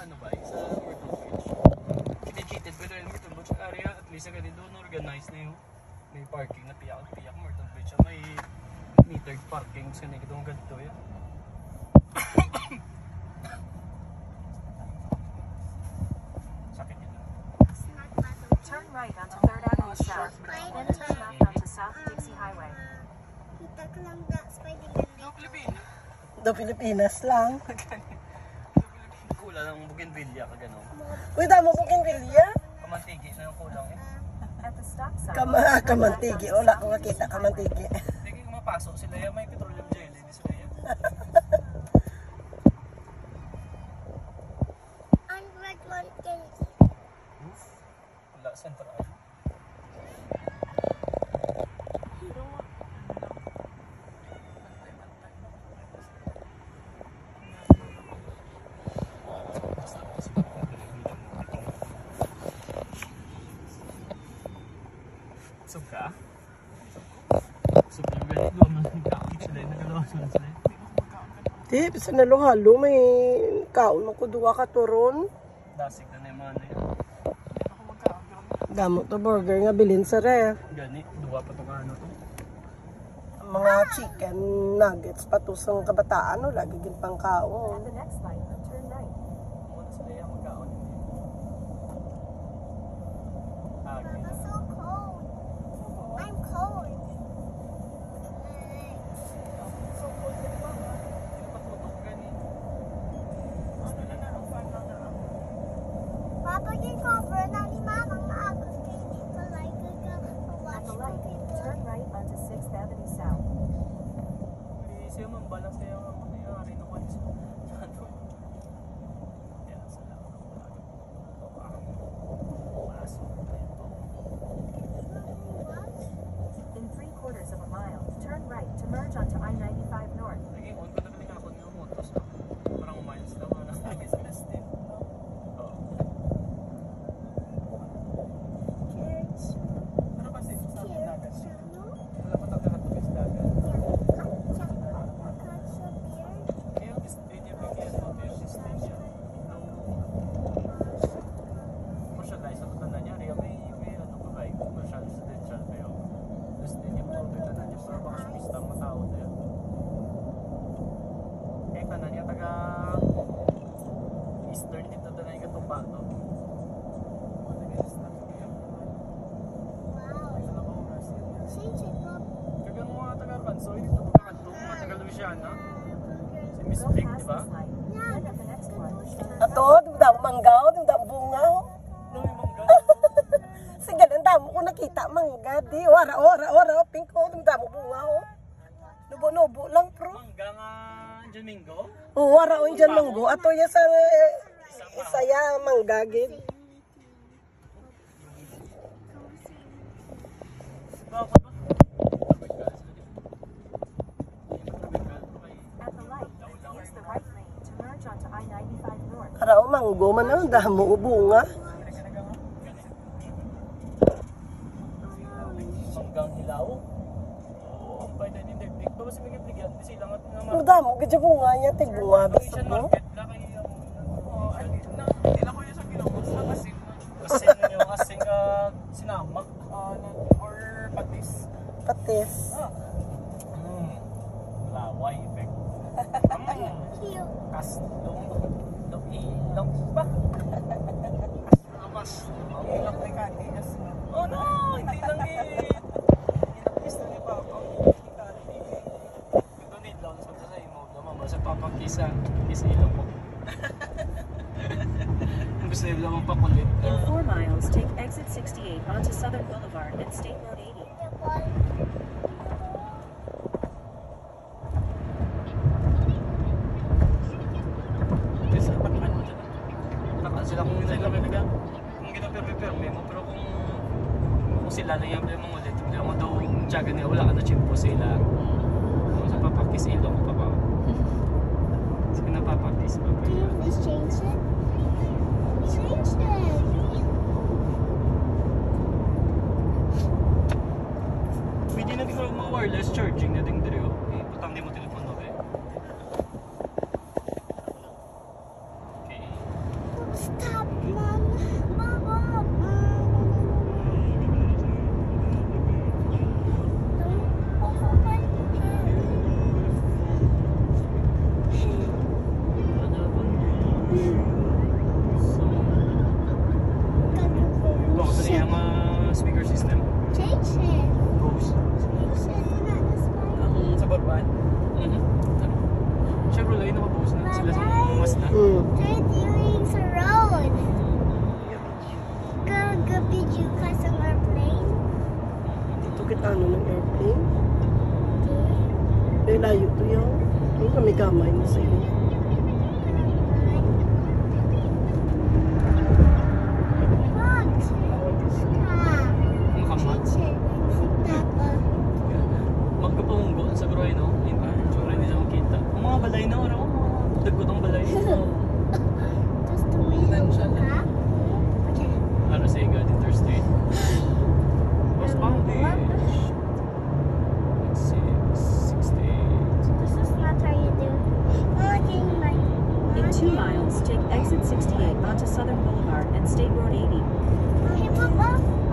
ano ba, sa Myrtle Beach. Cheated pero yung Myrtle Beach area, at least agad doon organized na yung may parking na tiyak Myrtle Beach. May metered parking sa nagitong ganito yan. Sakit yun. Turn right onto 3rd Avenue South, then turn left onto South Dixie Highway. Kita ko lang da Spider-Man. Do Pilipinas lang. Kulang ng bougainvillea ka gano'n. Uy, damo bougainvillea? Kamantigi na yung kulang eh. At the stop sign. Kamantigi. Wala ko makita kamantigi. Hindi kung mapasok sila yan, may petroleum jelly. Hindi sila yan. And red one can Oof. Wala, central. Suka? Suka yung ganit. Luwag na nagkakit sila. Nagalawas na sila. Di, bisa na halo may kaon mo ko duwa ka turon. Dasig na yung mga na yan. Damo to burger nga bilin sa ref. Gani, duwa pa itong ano to. Mga chicken nuggets patusang kabataan no, lagi gin pang At kaon. the next light, turn right. Muna sila yung magkaon. I'm so cold. I'm cold. Papa, yung cover na ni Mama maagos kay dito like At watch the mo light, turn right onto 6th Avenue South. Hindi siya mambalang sa'yo ang mangyayari na kwan siya. Kaya salamat ako lagi. Ito ka. Pasok na ito. In 3/4 of a mile, turn right to merge onto I-95 North. Naging on ko na pinakakon yung motos na. Parang miles lang. Lagi sa listin. Kids. Ano kasi sa amin dagat? Ano? Wala pa tayo nakatugis dagat. Kaya yung stadium yung kaya ito yung stadium. Commercialize ang tanda niya. Riya may ano pa ba? Commercial residential pa yun. The stadium po ito tanda niya. Pero baka sumista ang matao na yun. Kaya tanda niya taga Eastern dito tanda niya katupa no? Kagang mga taga-Arkansas, dito pagkakanto, mga taga-Louisiana. Si Miss Go Pig, past di ba? this light, then at the next one, turn Ato, damo manggaw, damo bungaw. No, yung mangga. Sige, ang damo ko nakita mangga di. Ora, pink ko, damo bungaw. Nubo-nubo lang pro. Mangga nga Domingo. Wara on dyan manggo. Ato ya sa isaya manggagid. Bakit ba? at the light, use the right lane to merge onto I-95 North. Karao manggo man ang damo bunga. Manggang hilaw. Oo, ang pwede din dagdig. Bawa si Miguel Bigyan, kasi lang at Ang damo gid bunga niya tig bunga Asian bisan mo. market, laki yung... Oo, hindi lang ko yun sa pinubos na asin. Asin yung asin sinama. Or patis. Patis. Laway effect. Kastong. Ilong ba? Amas. Ilong may katias. Oh no! Hindi lang inakis na ni Papa. Ito need lang sa imo. Mama, sa Papa kisa ilong mo. Gusto nila lang pakulit. In 4 miles, take exit 68 onto Southern Boulevard and State Road 80. Sila kung sila talaga kung ginaperme mo pero kung sila na yung mga ulit hindi mo daw tsaga nila wala ka na chimpo sila sa papakis ilong pa ba sige na papakis pa Can you please change it? Change it. pwede na din mga wireless charging na din dito putang di mo telepono eh okay Stop, Mom. Mom. Don't open my Bakit na yung speaker system? Change it. Bose. Change it. Not this one. Ang sa Borban? Chevrolet, naka-Bose na. Sila sa mas na. They're doing the road. Go, did you customer plane? Dito kita ano ng airplane. Dahil layo to yan. Ay, kami kamay mo sa iyo. Makamat. Magkapahunggo sa Groy, no? Tsura hindi siya makita. Ang mga balay na, ano? Dagot ang balay. Just the window, huh? Okay. Para sa Igad Interstate. West Palm Beach. Let's see, 68. This is not how you do. Okay, my. In 2 miles, take exit 68 onto Southern Boulevard and State Road 80. Okay, Papa.